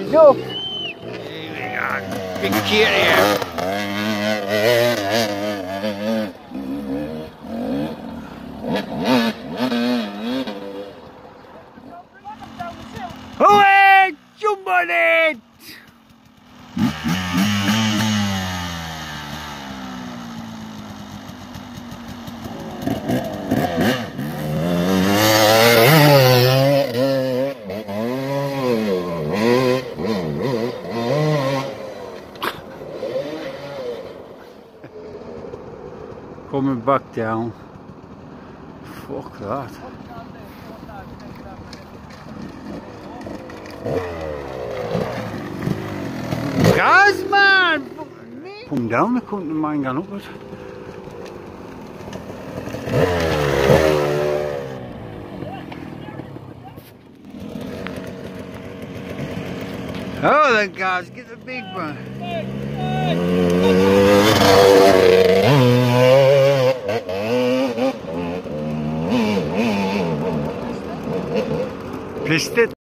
He's up. Here we go. Big kitty here. Away! Jump on it! Coming back down. Fuck that. Guys, man! Come down, I couldn't mind going upwards. Oh, then guys, get the big one. Pissed it.